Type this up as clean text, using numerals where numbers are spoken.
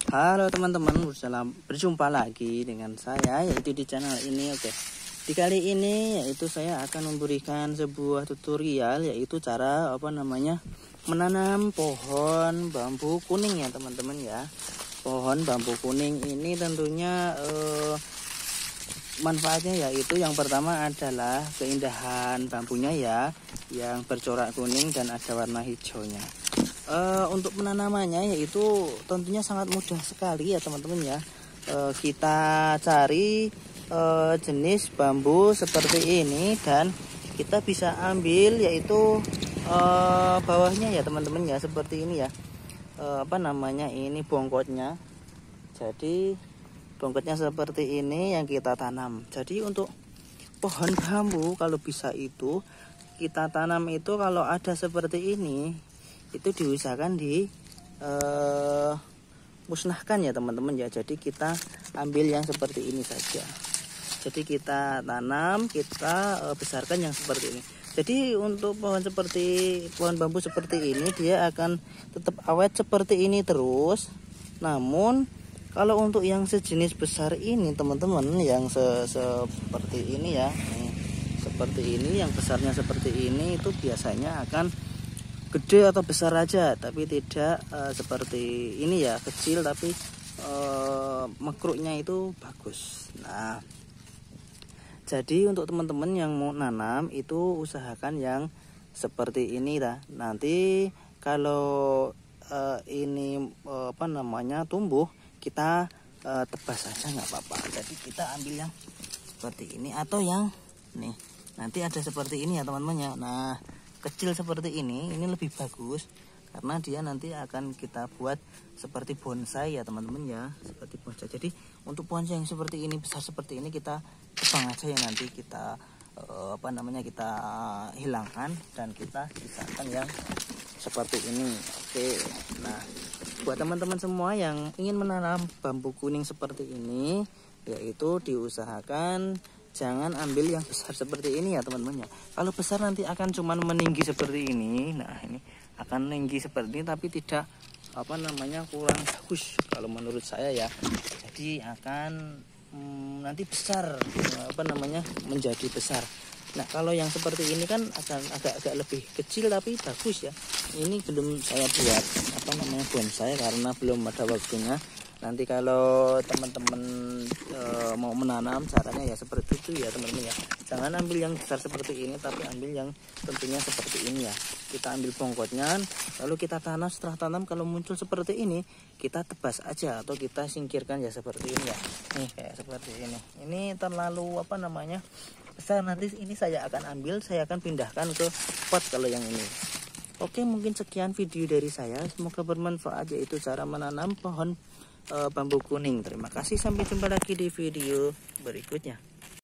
Halo teman-teman, berjumpa lagi dengan saya yaitu di channel ini. Oke, di kali ini yaitu saya akan memberikan sebuah tutorial yaitu cara menanam pohon bambu kuning ya teman-teman ya. Pohon bambu kuning ini tentunya manfaatnya yaitu yang pertama adalah keindahan bambunya ya, yang bercorak kuning dan ada warna hijaunya. Untuk penanamannya yaitu tentunya sangat mudah sekali ya teman-teman ya. Kita cari jenis bambu seperti ini dan kita bisa ambil yaitu bawahnya ya teman-teman ya, seperti ini ya. Ini bongkotnya. Jadi bongkotnya seperti ini yang kita tanam. Jadi untuk pohon bambu kalau bisa itu kita tanam itu kalau ada seperti ini itu diusahakan musnahkan ya teman-teman ya. Jadi kita ambil yang seperti ini saja. Jadi kita tanam, kita besarkan yang seperti ini. Jadi untuk pohon bambu seperti ini dia akan tetap awet seperti ini terus. Namun kalau untuk yang sejenis besar ini teman-teman, yang seperti ini ya, seperti ini, yang besarnya seperti ini itu biasanya akan gede atau besar aja, tapi tidak seperti ini ya, kecil tapi mekruknya itu bagus. Nah, jadi untuk teman-teman yang mau nanam itu usahakan yang seperti ini lah. Nanti kalau ini tumbuh, kita tebas saja nggak apa-apa. Jadi kita ambil yang seperti ini atau yang nih, nanti ada seperti ini ya teman-teman ya. Nah, kecil seperti ini lebih bagus karena dia nanti akan kita buat seperti bonsai ya teman-teman ya, seperti bonsai. Jadi untuk bonsai yang seperti ini, besar seperti ini, kita tebang aja ya, nanti kita kita hilangkan dan kita sisakan yang seperti ini. Oke, nah buat teman-teman semua yang ingin menanam bambu kuning seperti ini yaitu diusahakan jangan ambil yang besar seperti ini ya teman-teman ya. Kalau besar nanti akan cuman meninggi seperti ini. Nah, ini akan meninggi seperti ini tapi tidak kurang bagus kalau menurut saya ya. Jadi akan nanti besar menjadi besar. Nah, kalau yang seperti ini kan akan agak lebih kecil tapi bagus ya. Ini belum saya buat bonsai karena belum ada waktunya. Nanti kalau teman-teman mau menanam caranya ya seperti itu ya teman-teman ya. Jangan ambil yang besar seperti ini tapi ambil yang tentunya seperti ini ya. Kita ambil bongkotnya lalu kita tanam. Setelah tanam kalau muncul seperti ini kita tebas aja atau kita singkirkan ya seperti ini ya. Nih kayak seperti ini. Ini terlalu besar, nanti ini saya akan ambil, saya akan pindahkan ke pot kalau yang ini. Oke, mungkin sekian video dari saya. Semoga bermanfaat yaitu cara menanam pohon bambu kuning. Terima kasih, sampai jumpa lagi di video berikutnya.